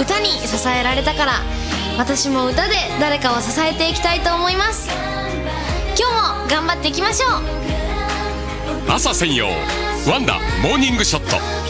歌に支えられたから、私も歌で誰かを支えていきたいと思います。今日も頑張っていきましょう。 朝専用ワンダモーニングショット。